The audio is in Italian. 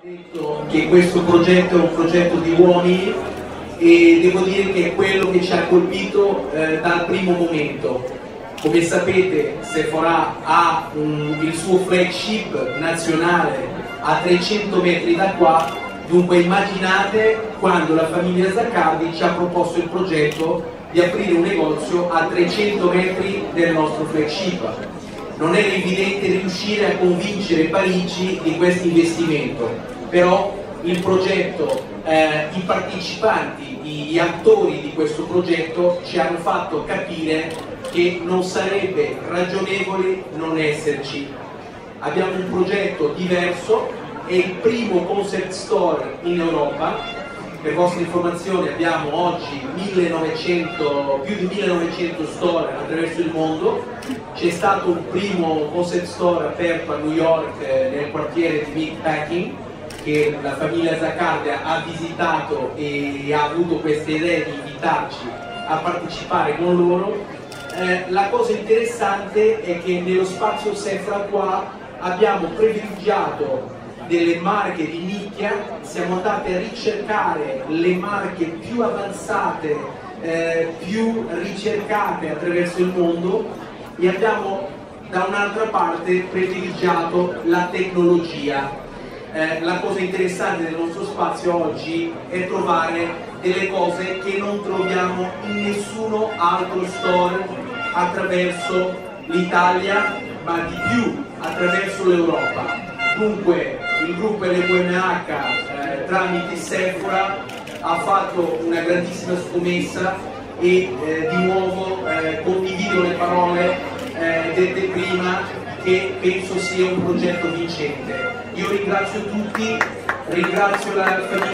Detto che questo progetto è un progetto di uomini e devo dire che è quello che ci ha colpito dal primo momento. Come sapete, Sephora ha il suo flagship nazionale a 300 metri da qua, dunque immaginate quando la famiglia Zaccardi ci ha proposto il progetto di aprire un negozio a 300 metri del nostro flagship. Non era evidente riuscire a convincere Parigi di questo investimento, però il progetto, i partecipanti, gli attori di questo progetto ci hanno fatto capire che non sarebbe ragionevole non esserci. Abbiamo un progetto diverso, è il primo concept store in Europa. Per vostra informazione abbiamo oggi più di 1900 store attraverso il mondo. C'è stato un primo concept store aperto a New York nel quartiere di Meatpacking, che la famiglia Zaccardi ha visitato e ha avuto questa idea di invitarci a partecipare con loro. La cosa interessante è che nello spazio Sephora qua abbiamo privilegiato delle marche di nicchia, siamo andati a ricercare le marche più avanzate, più ricercate attraverso il mondo, e abbiamo da un'altra parte privilegiato la tecnologia. La cosa interessante del nostro spazio oggi è trovare delle cose che non troviamo in nessuno altro store attraverso l'Italia, ma di più attraverso l'Europa. Dunque il gruppo LVMH tramite Sephora ha fatto una grandissima scommessa e di nuovo condivido le parole dette prima, che penso sia un progetto vincente. Io ringrazio tutti, ringrazio la famiglia.